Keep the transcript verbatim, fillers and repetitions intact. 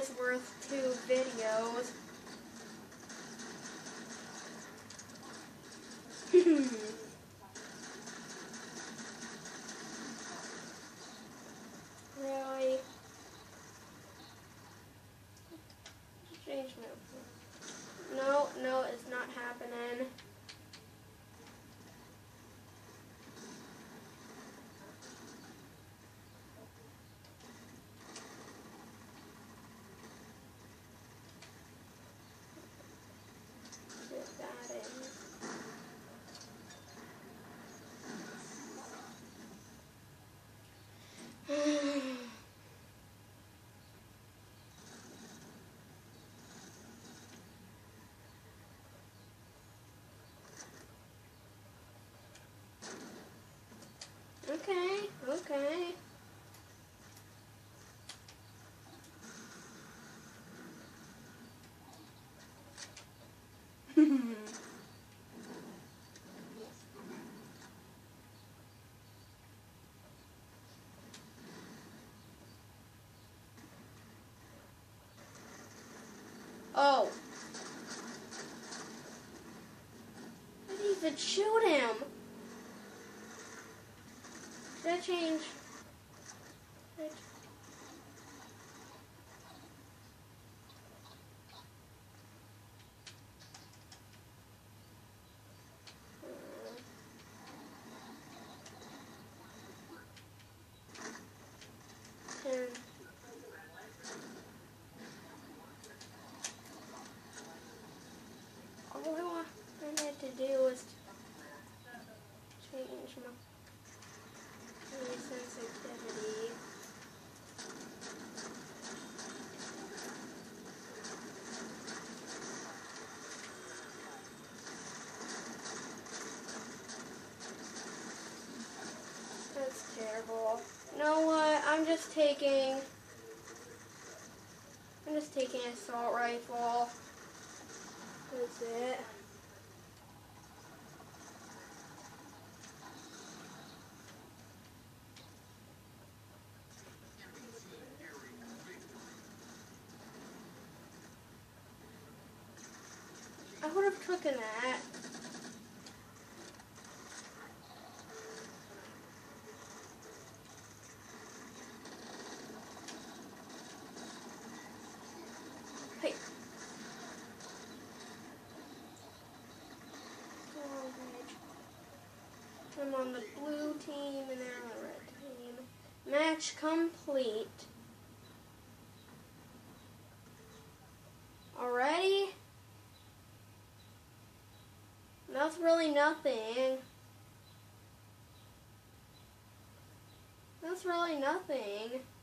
is worth two videos. Really? Change my... No, no, it's not happening. Get that in. Okay, okay. Oh. I didn't even shoot him. Did I change? Did I Ten. All I want I had to do was change my sensitivity. That's terrible. You know what? I'm just taking I'm just taking an assault rifle. That's it. I would have taken that. Hey. I'm on the blue team and they're on the red team. Match complete. Already? That's really nothing. That's really nothing.